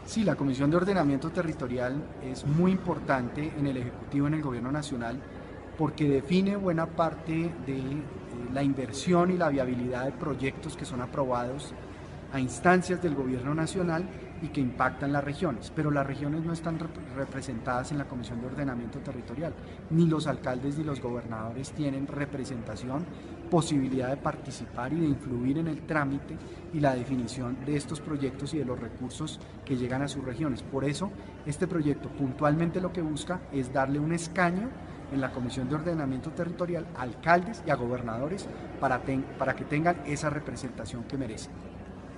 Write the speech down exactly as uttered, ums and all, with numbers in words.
Sí, la Comisión de Ordenamiento Territorial es muy importante en el Ejecutivo, en el Gobierno Nacional, porque define buena parte de eh, la inversión y la viabilidad de proyectos que son aprobados a instancias del Gobierno Nacional y que impactan las regiones, pero las regiones no están rep representadas en la Comisión de Ordenamiento Territorial, ni los alcaldes ni los gobernadores tienen representación, posibilidad de participar y de influir en el trámite y la definición de estos proyectos y de los recursos que llegan a sus regiones. Por eso, este proyecto puntualmente lo que busca es darle un escaño en la Comisión de Ordenamiento Territorial a alcaldes y a gobernadores para, ten, para que tengan esa representación que merecen.